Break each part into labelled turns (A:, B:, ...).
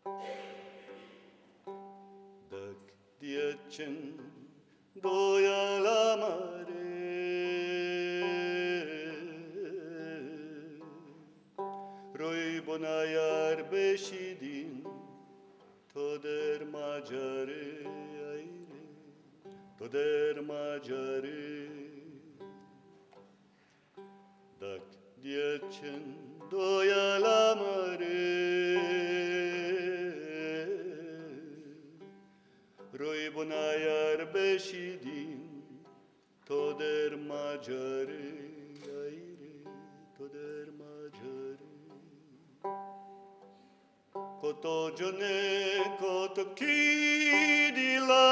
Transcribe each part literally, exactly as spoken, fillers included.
A: Dacă diecen doia la mare, roi bona iarbe și din toder magiare, aire, toder magiare. Dacă diecen doia la mare, roi bona iarbe și din toder magiare, aire, toder magiare. Koto jone, koto kidila,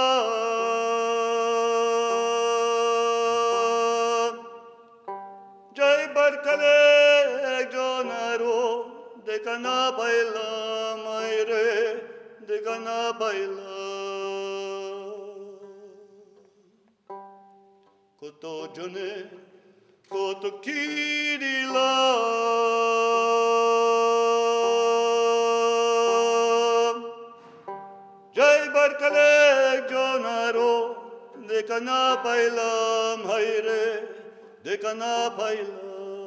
A: jai barkale jonaro, de cana baila, maire, de cana baila. Koto jone, koto kidila, jai barkale jonaro, de cana bailam, haire, de cana bailam.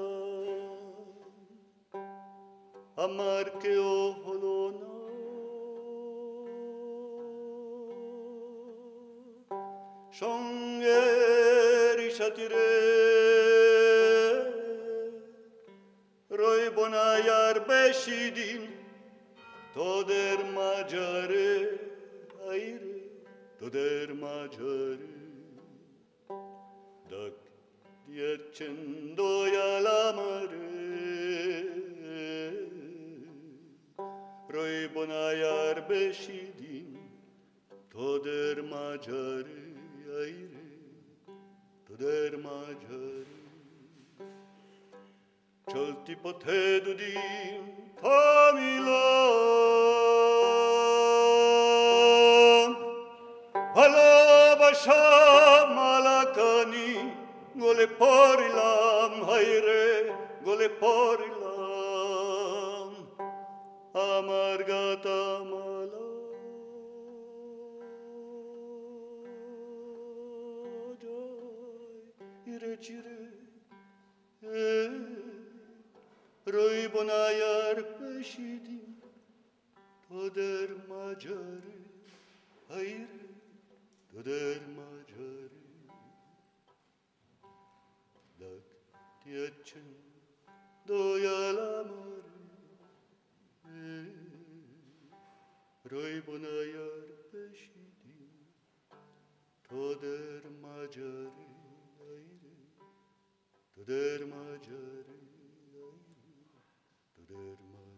A: Amar ke o holona, shongeri shatire, roi bona iarbe și din toder magiare, aire, toder magiare. Dacă diecen doia la mare, roi bona iarbe și din toder magiare, aire, toder magiare. Ciol tipo tedu din Camila, Alabașa malacani, gole porilam, haire, gole porilam, amargata mala. Ire cire, roi bona iarbe și din toder magiare, aire, toder magiare. Dacă diecen doia la mare, roi bona iarbe și din toder magiare, aire, toder magiare, aire, toder magiare.